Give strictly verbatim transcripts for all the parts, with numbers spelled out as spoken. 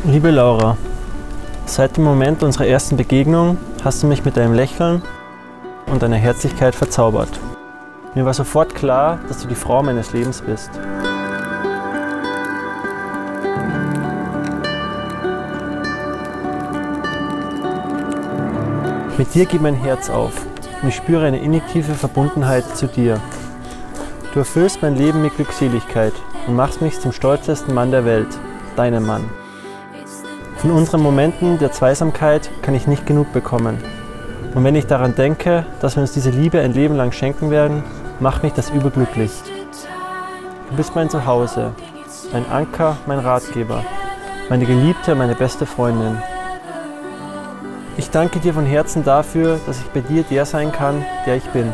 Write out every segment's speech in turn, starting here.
Liebe Laura, seit dem Moment unserer ersten Begegnung hast du mich mit deinem Lächeln und deiner Herzlichkeit verzaubert. Mir war sofort klar, dass du die Frau meines Lebens bist. Mit dir geht mein Herz auf und ich spüre eine innig tiefe Verbundenheit zu dir. Du erfüllst mein Leben mit Glückseligkeit und machst mich zum stolzesten Mann der Welt, deinem Mann. Von unseren Momenten der Zweisamkeit kann ich nicht genug bekommen. Und wenn ich daran denke, dass wir uns diese Liebe ein Leben lang schenken werden, macht mich das überglücklich. Du bist mein Zuhause, mein Anker, mein Ratgeber, meine Geliebte, meine beste Freundin. Ich danke dir von Herzen dafür, dass ich bei dir der sein kann, der ich bin.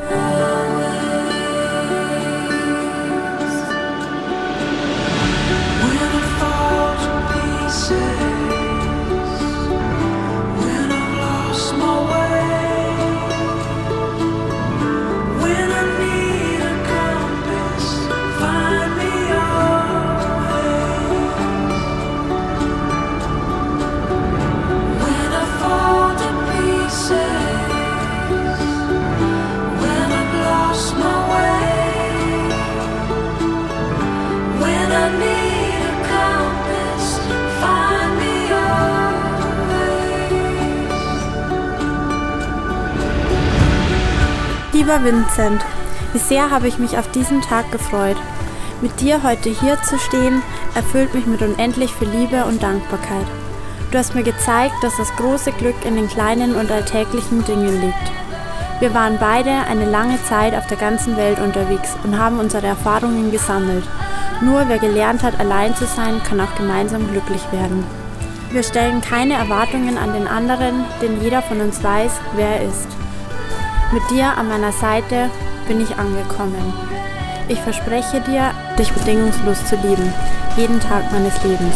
Lieber Vincent, wie sehr habe ich mich auf diesen Tag gefreut. Mit dir heute hier zu stehen, erfüllt mich mit unendlich viel Liebe und Dankbarkeit. Du hast mir gezeigt, dass das große Glück in den kleinen und alltäglichen Dingen liegt. Wir waren beide eine lange Zeit auf der ganzen Welt unterwegs und haben unsere Erfahrungen gesammelt. Nur wer gelernt hat, allein zu sein, kann auch gemeinsam glücklich werden. Wir stellen keine Erwartungen an den anderen, denn jeder von uns weiß, wer er ist. Mit dir an meiner Seite bin ich angekommen. Ich verspreche dir, dich bedingungslos zu lieben, jeden Tag meines Lebens.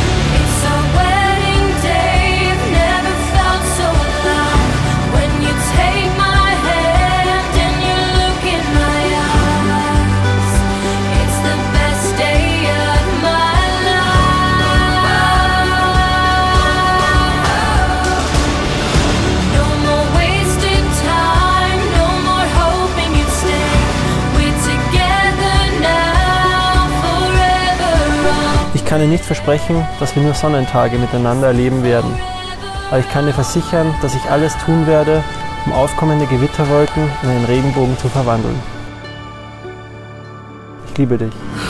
Ich kann dir nicht versprechen, dass wir nur Sonnentage miteinander erleben werden. Aber ich kann dir versichern, dass ich alles tun werde, um aufkommende Gewitterwolken in einen Regenbogen zu verwandeln. Ich liebe dich.